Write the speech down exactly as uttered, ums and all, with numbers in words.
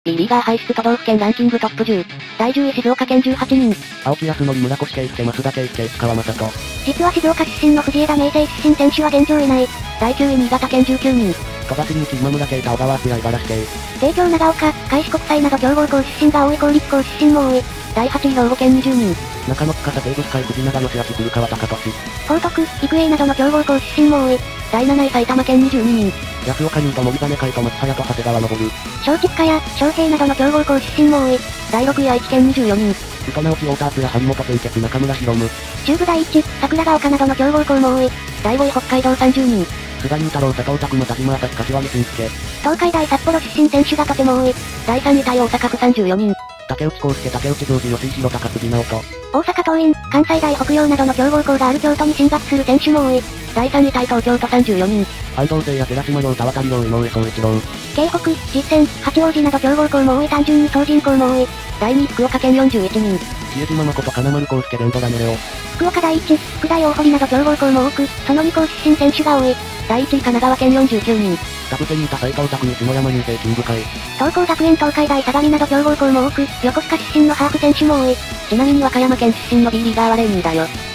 B リーガー輩出都道府県ランキングトップじゅう。だいじゅうい静岡県じゅうはちにん。 青木康則村越圭介増田圭介石川正人。 実は静岡出身の藤枝明誠出身選手は現状いない。だいきゅうい新潟県じゅうきゅうにん。 戸田茂樹今村圭太小川敦也茨城県。 帝京長岡、開志国際など強豪校出身が多い公立校出身も多い。だいはちい兵庫県にじゅうにん。 中野司テーブス海藤永義明古川貴俊。 報徳、育英などの強豪校出身も多い。だいなない埼玉県にじゅうににん。 安岡優と森実海と松早と長谷川昇。 松竹家や、昌平などの強豪校出身も多い。だいろくい愛知県にじゅうよにん。 宇都直樹太田敦也張本健傑中村博夢。 中部第一、桜ヶ丘などの強豪校も多い。だいごい北海道さんじゅうにん。 須田雄太郎佐藤拓磨田島朝日柏木慎介。 東海大札幌出身選手がとても多い。だいさんい対大阪府さんじゅうよにん。 竹内康介竹内ジョージ吉井弘高辻直人。 大阪桐蔭、関西大北陽などの強豪校がある京都に進学する選手も多い。だいさんい対東京都さんじゅうよにん。 安藤聖也寺島陽田渡陽井上総一郎。 京北、実践、八王子など強豪校も多い単純に総人口も多い。だいにい福岡県よんじゅういちにん。 比江島誠金丸康介レンドラメレオ。 福岡第一、福大大堀など強豪校も多く、そのに校出身選手が多い。だいいちい神奈川県よんじゅうきゅうにん。 田臥にいた斎藤拓に下山入生キング会。 東光学園東海大相模など強豪校も多く、横須賀出身のハーフ選手も多い。ちなみに和歌山県出身の B リーガーはレイニーだよ。